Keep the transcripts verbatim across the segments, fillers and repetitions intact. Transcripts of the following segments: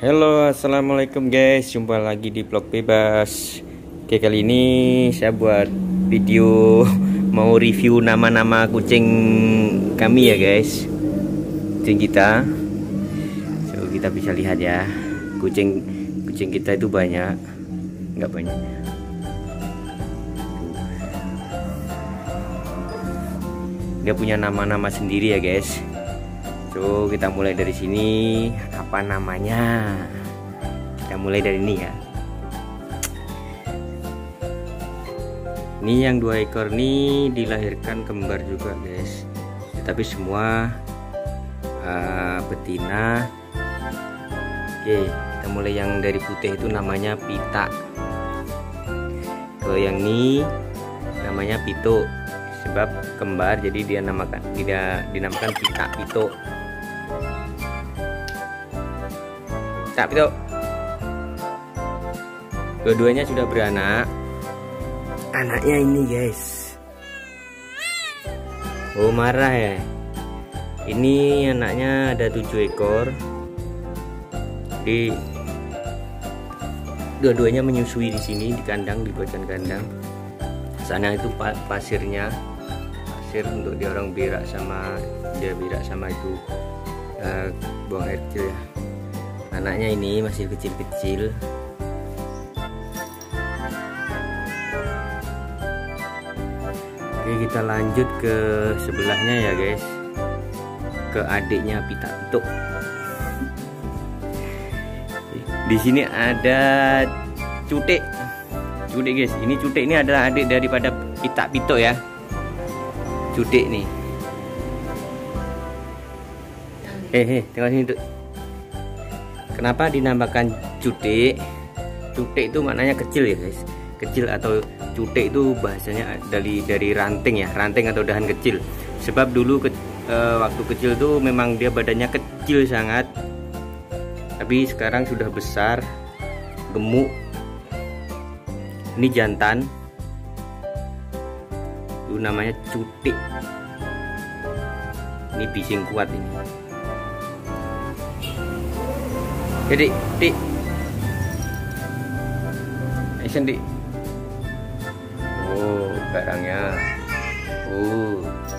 Halo, assalamualaikum guys, jumpa lagi di vlog bebas. Oke, kali ini saya buat video mau review nama-nama kucing kami ya guys, kucing kita. So, kita bisa lihat ya, kucing kucing kita itu banyak, nggak banyak. Dia punya nama-nama sendiri ya guys. So, kita mulai dari sini. Apa namanya? Kita mulai dari ini ya. Ini yang dua ekor nih dilahirkan kembar juga guys. Tapi semua uh, betina. Oke, kita mulai yang dari putih itu namanya Pita. Kalau yang ini namanya Pito. Sebab kembar jadi dia namakan tidak dinamakan Pita Pito. Pita Pito. Dua-duanya sudah beranak. Anaknya ini guys. Oh, marah ya. Ini anaknya ada tujuh ekor. Di dua-duanya menyusui di sini di kandang, dibuatkan kandang. Sana itu pasirnya. Pasir untuk dia orang berak sama dia berak sama itu uh, buang air kecil ya. Anaknya ini masih kecil-kecil. Oke, kita lanjut ke sebelahnya ya guys, ke adiknya Pita Pito. Di sini ada Cutik. Cutik guys, ini Cutik ini adalah adik daripada Pita Pito ya. Cutik nih. Hehe, tengok sini tuh. Kenapa dinamakan Cutik? Cutik itu maknanya kecil ya guys. Kecil atau cutik itu bahasanya dari dari ranting ya, ranting atau dahan kecil. Sebab dulu ke, e, waktu kecil tuh memang dia badannya kecil sangat. Tapi sekarang sudah besar, gemuk. Ini jantan. Itu namanya Cutik. Ini bising kuat ini. Jadi, Dik. Action, Dik. Oh, barangnya. Oh.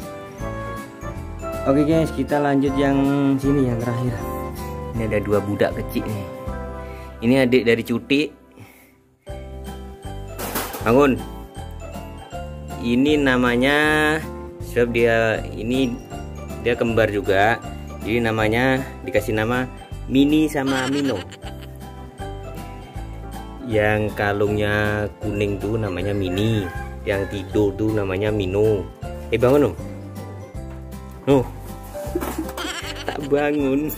Oke guys, kita lanjut yang sini yang terakhir. Ini ada dua budak kecil nih. Ini adik dari Cutik. Bangun. Ini namanya, sebab dia ini dia kembar juga, jadi namanya dikasih nama Mini sama Mino. Yang kalungnya kuning tuh namanya Mini, yang tidur tuh namanya Mino. Eh bangun dong. Nuh, tak bangun.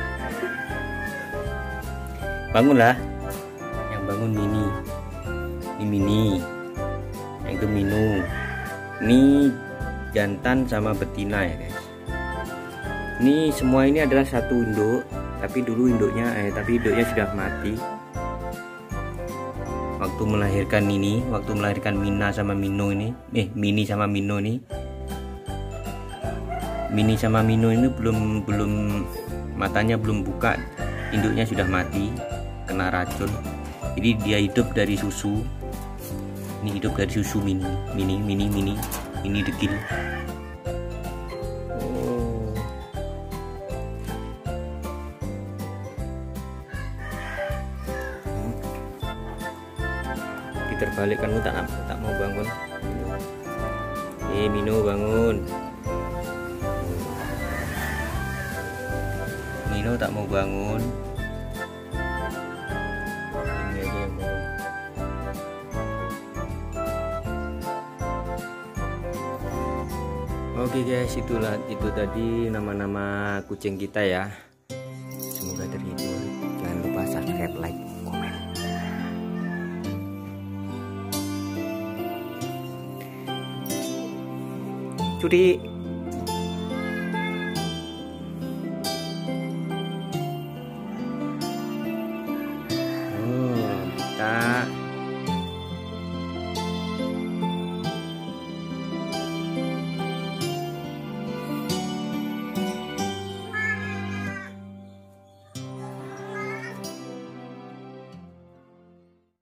Bangunlah. Yang bangun Mini. Ini Mini. Yang itu Mino. Ini jantan sama betina ya guys. Ini semua ini adalah satu induk, tapi dulu induknya eh tapi induknya sudah mati waktu melahirkan ini, waktu melahirkan Mina sama Mino ini. Eh Mini sama Mino ini. Mini sama Mino ini belum belum matanya belum buka, induknya sudah mati kena racun. Jadi dia hidup dari susu. Ini hidup dari susu Mini, Mini, Mini, Mini, Mini dekil. Oh. Diterbalik kamu tak tak mau bangun. Eh Mino bangun. Mino tak mau bangun. Ini aja yang bangun. Oke guys, itulah itu tadi nama-nama kucing kita ya. Semoga terhibur. Jangan lupa subscribe, like, komen. Cuti.